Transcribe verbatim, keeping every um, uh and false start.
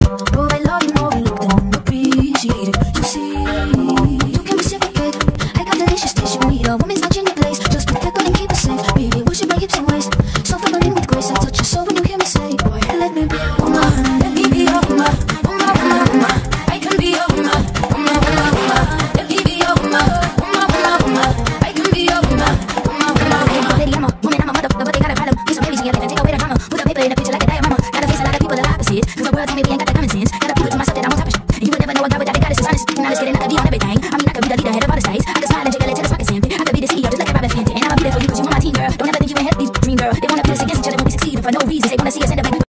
Provide love and overlook and appreciate it. You see, you can reciprocate. I got delicious taste. You need a woman's touch in your place. Just protect her and keep her safe. Baby, worship my hips and waist. So feminine with grace. I touch your soul when you hear me say, boy, let me be your woman. Let me be your woman. Woman, woman, woman. I can be your woman. Woman, woman, woman. Let me be your woman. Woman, woman, woman. I can be your woman. Woman, woman, woman. Lady, I'm a woman, I'm a mother, but they got a problem. Get some babies together and take away the drama. Put a paper in a picture like a diorama. Gotta face a lot of people that are opposite. Cause the world tell me we ain't got that common sense. Gotta prove it to myself that I'm on top of shit. And you would never know a guy without a goddess is honest. And I was kidding, I could be on everything. I mean, I could be the leader, head of all the sites. I could smile and jiggle it till it's pockets empty. I could be the C E O just like a Robin Fenty. And I'ma be there for you cause you on my team, girl. Don't ever think you ain't help these dream, girl. They wanna put us against each other when we succeed for no reason. They wanna see us end up like we